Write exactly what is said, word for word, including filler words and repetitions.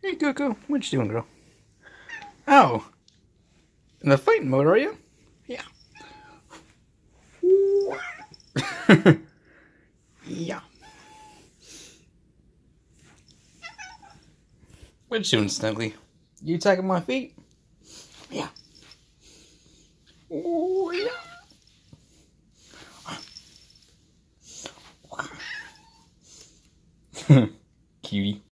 Hey, Coco. What you doing, girl? Oh. In the fighting mode, are you? Yeah. Yeah. What you doing, Snuggly? You attacking my feet? Yeah. Oh, yeah.